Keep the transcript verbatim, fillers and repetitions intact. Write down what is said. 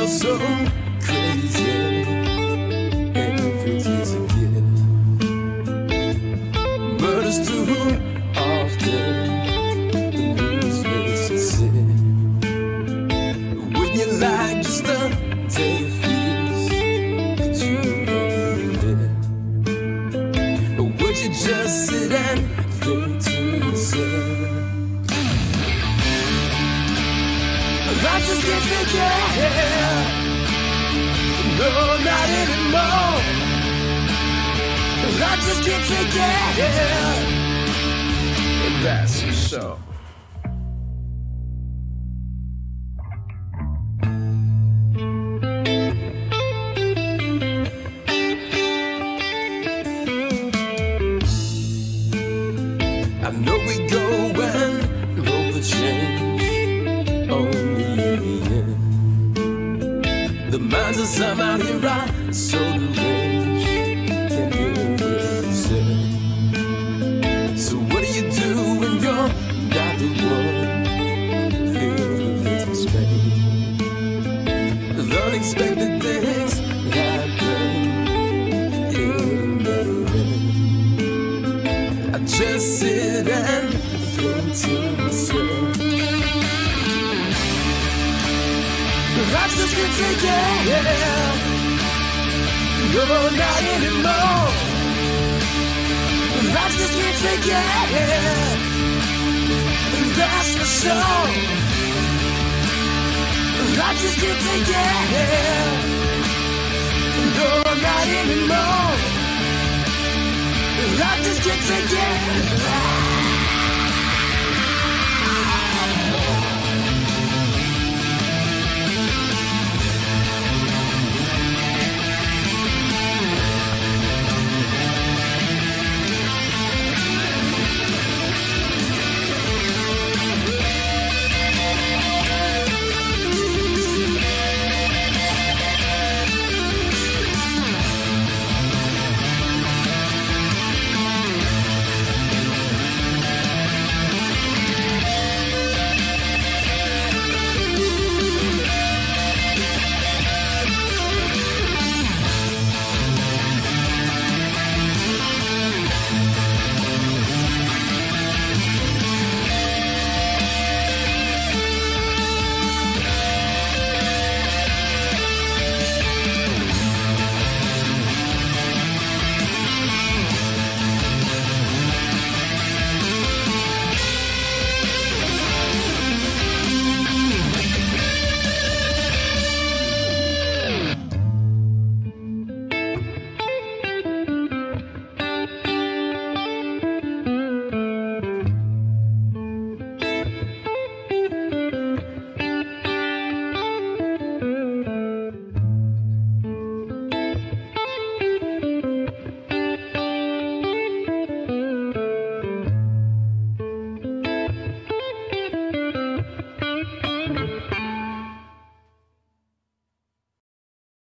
feel so crazy, and it feels easy again. But it's too often the news makes it sick. When you like just a day it feels that you ain't it. Would you just sit and think to yourself, I just can't take it, no, not anymore. I just can't take it, and that's for sure. I know we go and hope for change, only in the end. The minds of some out here are so deranged, can't hear what you say. So what do you do when you're not the one filled with dismay? The unexpected things happen, it'll never end. I just sit and think to myself, I just can't take it, no, not anymore. I just can't take it, that's for sure. I just can't take it, no, not anymore. I just can't take it.